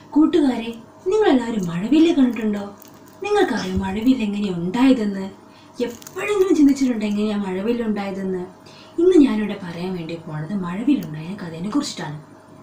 കൂട്ടുകാരെ, നിങ്ങളെല്ലാവരും മഴവില്ല് കണ്ടിട്ടുണ്ടോ? നിങ്ങൾക്കറിയാം മഴവില്ല് എങ്ങനെയാണ് ഉണ്ടായതെന്ന്? എപ്പോഴെങ്കിലും ചിന്തിച്ചിട്ടുണ്ടോ എങ്ങനെയാണ് മഴവില്ല് ഉണ്ടായതെന്ന്? ഇന്ന് ഞാനിവിടെ പറയാൻ വേണ്ടി പോണത് മഴവില്ലുണ്ടായ കഥയെ കുറിച്ചിട്ടാണ്.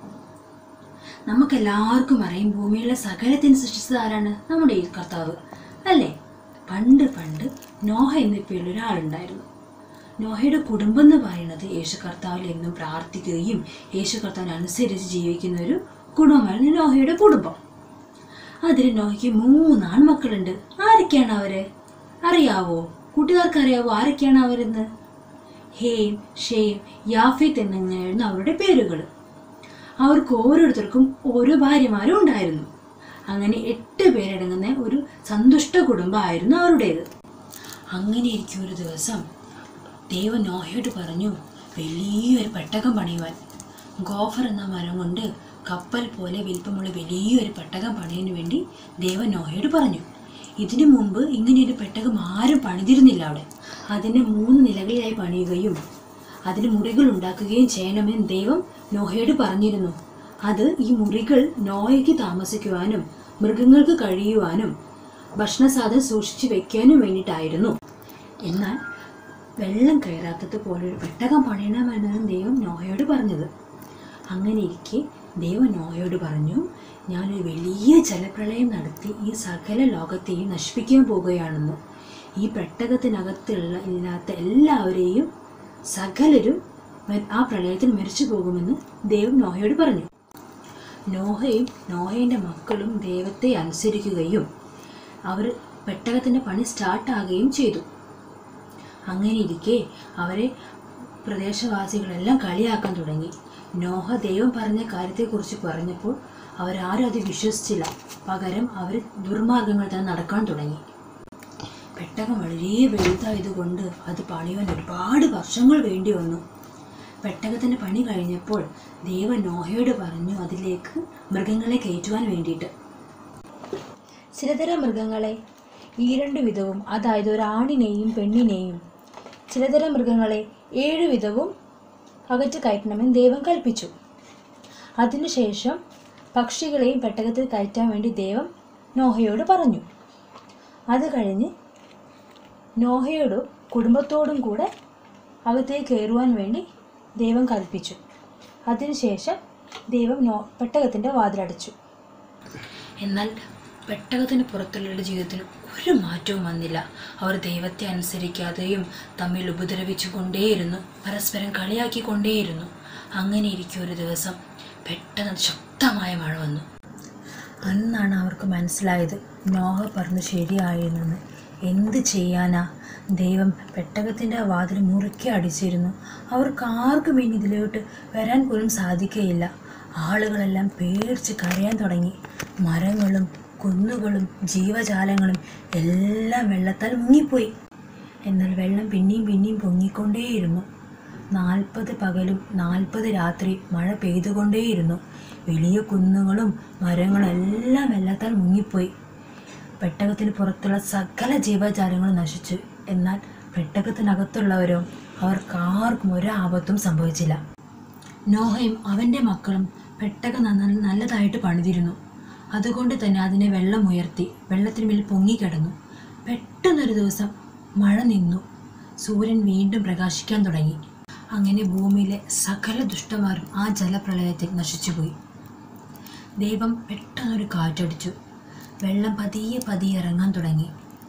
നമുക്കെല്ലാവർക്കും അറിയാം, ഭൂമിയിലെ സകലത്തിന് സൃഷ്ടിച്ചത് ആരാണ്? നമ്മുടെ ഈ കർത്താവ് അല്ലേ? പണ്ട് പണ്ട് നോഹ എന്ന പേരിൽ ഒരാളുണ്ടായിരുന്നു. നോഹയുടെ കുടുംബം എന്ന് പറയുന്നത് യേശു കർത്താവിൽ എന്നും പ്രാർത്ഥിക്കുകയും യേശു കർത്താവിനെ അനുസരിച്ച് ജീവിക്കുന്ന ഒരു കുടുംബമായിരുന്നു നോഹയുടെ കുടുംബം. അതിൽ നോഹയ്ക്ക് 3 ആൺമക്കളുണ്ട്. ആരൊക്കെയാണ് അവര്? അറിയാവോ? കൂട്ടുകാർക്ക് അറിയാവോ ആരൊക്കെയാണ് അവരെന്ന്? ഹേം, ഷേം, യാഫെത്ത് എന്നിങ്ങനെയായിരുന്നു അവരുടെ പേരുകൾ. അവർക്ക് ഓരോരുത്തർക്കും ഓരോ ഭാര്യമാരും ഉണ്ടായിരുന്നു. അങ്ങനെ 8 പേരടങ്ങുന്ന ഒരു സന്തുഷ്ട കുടുംബമായിരുന്നു അവരുടേത്. അങ്ങനെ ഇരിക്കും ഒരു ദിവസം ദൈവം നോഹയോട് പറഞ്ഞു, വലിയൊരു പെട്ടകം പണിയുവാൻ. ഗോഫർ എന്ന മരം കൊണ്ട് കപ്പൽ പോലെ വലിപ്പമുള്ള വലിയൊരു പെട്ടകം പണിയാൻ വേണ്ടി ദൈവം നോഹയോട് പറഞ്ഞു. ഇതിനു മുമ്പ് ഇങ്ങനെയൊരു പെട്ടകം ആരും പണിതിരുന്നില്ല അവിടെ. അതിനെ 3 നിലകളിലായി പണിയുകയും അതിന് മുറികൾ ഉണ്ടാക്കുകയും ചെയ്യണമെന്ന് ദൈവം നോഹയോട് പറഞ്ഞിരുന്നു. അത് ഈ മുറികൾ നോഹയ്ക്ക് താമസിക്കുവാനും മൃഗങ്ങൾക്ക് കഴിയുവാനും ഭക്ഷണസാധനം സൂക്ഷിച്ചു വെക്കാനും വേണ്ടിയിട്ടായിരുന്നു. എന്നാൽ വെള്ളം കയറാത്തത് പോലൊരു പെട്ടകം പണിയണമെന്നാണ് ദൈവം നോഹയോട് പറഞ്ഞത്. അങ്ങനെ ഇരിക്കെ ദൈവം നോഹയോട് പറഞ്ഞു, ഞാനൊരു വലിയ ജലപ്രളയം നടത്തി ഈ സകല ലോകത്തെയും നശിപ്പിക്കാൻ പോകുകയാണെന്ന്. ഈ പെട്ടകത്തിനകത്തുള്ള എല്ലാവരെയും സകലരും ആ പ്രളയത്തിൽ മരിച്ചു പോകുമെന്ന് ദൈവം നോഹയോട് പറഞ്ഞു. നോഹയും നോഹയുടെ മക്കളും ദൈവത്തെ അനുസരിക്കുകയും അവർ പെട്ടകത്തിൻ്റെ പണി സ്റ്റാർട്ടാകുകയും ചെയ്തു. അങ്ങനെ ഇരിക്കെ അവരെ പ്രദേശവാസികളെല്ലാം കളിയാക്കാൻ തുടങ്ങി. നോഹ ദൈവം പറഞ്ഞ കാര്യത്തെക്കുറിച്ച് പറഞ്ഞപ്പോൾ അവരാരും അത് വിശ്വസിച്ചില്ല. പകരം അവർ ദുർമാർഗങ്ങൾ തന്നെ നടക്കാൻ തുടങ്ങി. പെട്ടകം വളരെ വലുതായതുകൊണ്ട് അത് പണിയാൻ ഒരുപാട് വർഷങ്ങൾ വേണ്ടി വന്നു. പെട്ടകത്തിൻ്റെ പണി കഴിഞ്ഞപ്പോൾ ദൈവം നോഹയോട് പറഞ്ഞു അതിലേക്ക് മൃഗങ്ങളെ കയറ്റുവാൻ വേണ്ടിയിട്ട്. ചിലതരം മൃഗങ്ങളെ 2 വിധവും, അതായത് ഒരു ആണിനെയും പെണ്ണിനെയും, ചിലതരം മൃഗങ്ങളെ 7 വിധവും അകറ്റ് കയറ്റണമെന്ന് ദൈവം കൽപ്പിച്ചു. അതിനുശേഷം പക്ഷികളെയും പെട്ടകത്തിൽ കയറ്റാൻ വേണ്ടി ദൈവം നോഹയോട് പറഞ്ഞു. അത് കഴിഞ്ഞ് നോഹയോടും കുടുംബത്തോടും കൂടെ അകത്തേക്ക് കയറുവാൻ വേണ്ടി ദൈവം കൽപ്പിച്ചു. അതിനുശേഷം ദൈവം പെട്ടകത്തിൻ്റെ വാതിലടച്ചു. എന്നാൽ പെട്ടകത്തിന് പുറത്തുള്ളവരുടെ ജീവിതത്തിന് ഒരു മാറ്റവും വന്നില്ല. അവർ ദൈവത്തെ അനുസരിക്കാതെയും തമ്മിൽ ഉപദ്രവിച്ചു കൊണ്ടേയിരുന്നു, പരസ്പരം കളിയാക്കിക്കൊണ്ടേയിരുന്നു. അങ്ങനെ ഇരിക്കും ഒരു ദിവസം പെട്ടെന്ന് ശക്തമായ മഴ വന്നു. അന്നാണ് അവർക്ക് മനസ്സിലായത് നോഹ പറഞ്ഞു ശരിയായിരുന്നെന്ന്. എന്ത് ചെയ്യാനാ? ദൈവം പെട്ടകത്തിൻ്റെ വാതിൽ മുറുക്കി അടിച്ചിരുന്നു. അവർക്ക് ആർക്കും ഇനി ഇതിലോട്ട് വരാൻ പോലും സാധിക്കുകയില്ല. ആളുകളെല്ലാം പേടിച്ച് കരയാൻ തുടങ്ങി. മരങ്ങളും കുന്നുകളും ജീവജാലങ്ങളും എല്ലാം വെള്ളത്താൽ മുങ്ങിപ്പോയി. എന്നാൽ വെള്ളം പിന്നെയും പൊങ്ങിക്കൊണ്ടേയിരുന്നു. 40 പകലും 40 രാത്രി മഴ പെയ്തുകൊണ്ടേയിരുന്നു. വലിയ കുന്നുകളും മരങ്ങളും എല്ലാം വെള്ളത്താൽ മുങ്ങിപ്പോയി. പെട്ടകത്തിന് പുറത്തുള്ള സകല ജീവജാലങ്ങളും നശിച്ചു. എന്നാൽ പെട്ടകത്തിനകത്തുള്ളവരോ അവർക്കാർക്കും ഒരാപത്തും സംഭവിച്ചില്ല. നോഹയും അവൻ്റെ മക്കളും പെട്ടകം നല്ലതായിട്ട് പണിതിരുന്നു. അതുകൊണ്ട് തന്നെ അതിനെ വെള്ളം ഉയർത്തി വെള്ളത്തിന് മേൽ പൊങ്ങിക്കിടന്നു. പെട്ടെന്നൊരു ദിവസം മഴ നിന്നു. സൂര്യൻ വീണ്ടും പ്രകാശിക്കാൻ തുടങ്ങി. അങ്ങനെ ഭൂമിയിലെ സകല ദുഷ്ടന്മാരും ആ ജലപ്രളയത്തിൽ നശിച്ചുപോയി. ദൈവം പെട്ടെന്നൊരു കാറ്റടിച്ചു. വെള്ളം പതിയെ ഇറങ്ങാൻ തുടങ്ങി.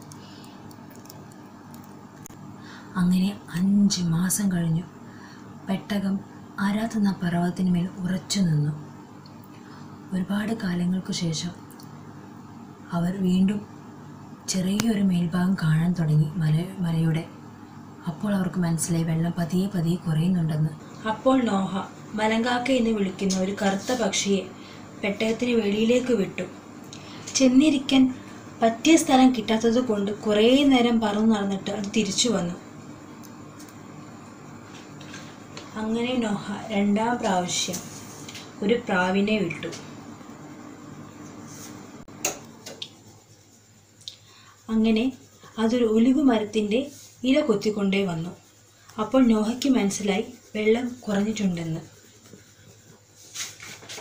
അങ്ങനെ 5 മാസം കഴിഞ്ഞു. പെട്ടകം അരാത്ത് എന്ന പർവ്വതത്തിന് മേൽ ഉറച്ചു നിന്നു. ഒരുപാട് കാലങ്ങൾക്ക് ശേഷം അവർ വീണ്ടും ചെറിയൊരു മേൽഭാഗം കാണാൻ തുടങ്ങി മലയുടെ. അപ്പോൾ അവർക്ക് മനസ്സിലായി വെള്ളം പതിയെ കുറയുന്നുണ്ടെന്ന്. അപ്പോൾ നോഹ മലങ്കാക്ക എന്ന് വിളിക്കുന്ന ഒരു കറുത്ത പക്ഷിയെ പെട്ടകത്തിന് വെളിയിലേക്ക് വിട്ടു. ചെന്നിരിക്കാൻ പറ്റിയ സ്ഥലം കിട്ടാത്തത് കൊണ്ട് കുറേ നേരം പറന്നു നടന്നിട്ട് അത് തിരിച്ചു വന്നു. അങ്ങനെ നോഹ 2ാം പ്രാവശ്യം ഒരു പ്രാവിനെ വിട്ടു. അങ്ങനെ അതൊരു ഒലിവ് മരത്തിൻ്റെ ഇല കൊത്തിക്കൊണ്ടേ വന്നു. അപ്പോൾ നോഹയ്ക്ക് മനസ്സിലായി വെള്ളം കുറഞ്ഞിട്ടുണ്ടെന്ന്.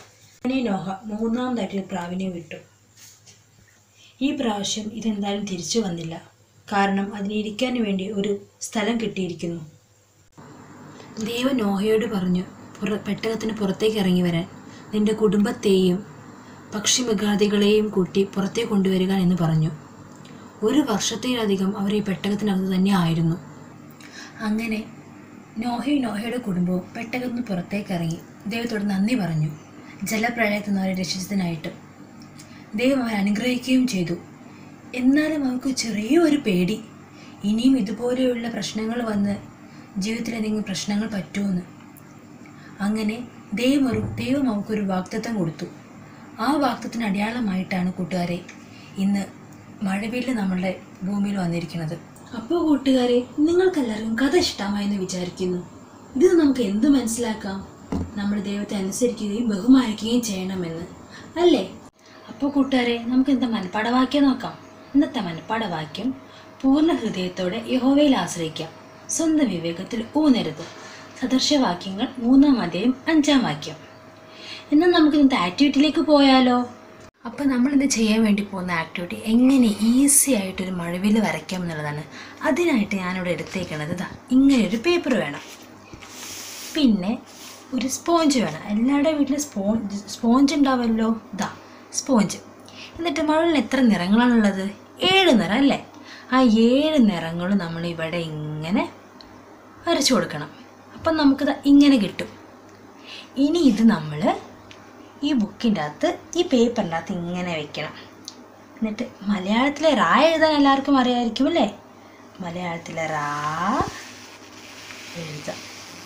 അങ്ങനെ നോഹ മൂന്നാമതായിട്ടൊരു പ്രാവിനെ വിട്ടു. ഈ പ്രാവശ്യം ഇതെന്തായാലും തിരിച്ചു വന്നില്ല. കാരണം അതിനിരിക്കാൻ വേണ്ടി ഒരു സ്ഥലം കിട്ടിയിരിക്കുന്നു. ദൈവം നോഹയോട് പറഞ്ഞു, പെട്ടകത്തിന് പുറത്തേക്ക് ഇറങ്ങി വരാൻ, നിന്റെ കുടുംബത്തെയും പക്ഷിമൃഗാദികളെയും കൂട്ടി പുറത്തേക്ക് കൊണ്ടുവരിക എന്ന് പറഞ്ഞു. 1 വർഷത്തിലധികം അവർ ഈ പെട്ടകത്തിനകത്ത് തന്നെ ആയിരുന്നു. അങ്ങനെ നോഹയുടെ കുടുംബവും പെട്ടകത്തിന് പുറത്തേക്ക് ഇറങ്ങി ദൈവത്തോട് നന്ദി പറഞ്ഞു, ജലപ്രളയത്തിൽ നിന്ന് അവരെ രക്ഷിച്ചതിനായിട്ട്. ദൈവം അവരെ അനുഗ്രഹിക്കുകയും ചെയ്തു. എന്നാലും അവർക്ക് ചെറിയൊരു പേടി, ഇനിയും ഇതുപോലെയുള്ള പ്രശ്നങ്ങൾ വന്ന് ജീവിതത്തിൽ എന്തെങ്കിലും പ്രശ്നങ്ങൾ പറ്റുമെന്ന്. അങ്ങനെ ദൈവം അവർക്കൊരു വാഗ്ദത്തം കൊടുത്തു. ആ വാഗ്ദത്തത്തിന് അടയാളമായിട്ടാണ് കൂട്ടുകാരെ ഇന്ന് മഴവില്ല് നമ്മളുടെ ഭൂമിയിൽ വന്നിരിക്കുന്നത്. അപ്പോൾ കൂട്ടുകാരെ, നിങ്ങൾക്കെല്ലാവർക്കും കഥ ഇഷ്ടമായെന്ന് വിചാരിക്കുന്നു. ഇത് നമുക്ക് എന്ത് മനസ്സിലാക്കാം? നമ്മൾ ദൈവത്തെ അനുസരിക്കുകയും ബഹുമാനിക്കുകയും ചെയ്യണമെന്ന്, അല്ലേ? അപ്പോൾ കൂട്ടുകാരെ, നമുക്ക് ഇന്നത്തെ മനപ്പാഠവാക്യം നോക്കാം. ഇന്നത്തെ മനപ്പാഠവാക്യം: പൂർണ്ണ ഹൃദയത്തോടെ യഹോവയിൽ ആശ്രയിക്കാം, സ്വന്തം വിവേകത്തിൽ ഊന്നരുത്. സദൃശവാക്യങ്ങൾ 3-ാം അധ്യായം 5-ാം വാക്യം. എന്നാൽ നമുക്ക് ഇന്നത്തെ ആക്ടിവിറ്റിയിലേക്ക് പോയാലോ? അപ്പോൾ നമ്മളിന്ന് ചെയ്യാൻ വേണ്ടി പോകുന്ന ആക്ടിവിറ്റി എങ്ങനെ ഈസി ആയിട്ടൊരു മഴവില്ല് വരയ്ക്കാം എന്നുള്ളതാണ്. അതിനായിട്ട് ഞാനിവിടെ എടുത്തേക്കണത് ഇങ്ങനെയൊരു പേപ്പർ വേണം, പിന്നെ ഒരു സ്പോഞ്ച് വേണം. എല്ലാവരുടെ വീട്ടിൽ സ്പോഞ്ച് ഉണ്ടാവുമല്ലോ. സ്പോഞ്ച്. എന്നിട്ട് മഴവില്ലിന് എത്ര നിറങ്ങളാണുള്ളത്? 7 നിറം അല്ലേ? ആ 7 നിറങ്ങളും നമ്മൾ ഇവിടെ ഇങ്ങനെ വരച്ചു കൊടുക്കണം. അപ്പം നമുക്കിത് ഇങ്ങനെ കിട്ടും. ഇനി ഇത് നമ്മൾ ഈ ബുക്കിൻ്റെ അകത്ത്, ഈ പേപ്പറിൻ്റെ അകത്ത് ഇങ്ങനെ വെക്കണം. എന്നിട്ട് മലയാളത്തിലെ റാ എഴുതാൻ എല്ലാവർക്കും അറിയാമായിരിക്കും അല്ലേ? മലയാളത്തിലെ റാ എഴുതാം.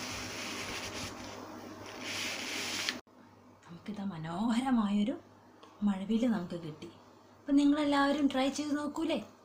നമുക്കിത് മനോഹരമായൊരു മഴവില്ല് നമുക്ക് കിട്ടി. അപ്പം നിങ്ങളെല്ലാവരും ട്രൈ ചെയ്ത് നോക്കൂലേ?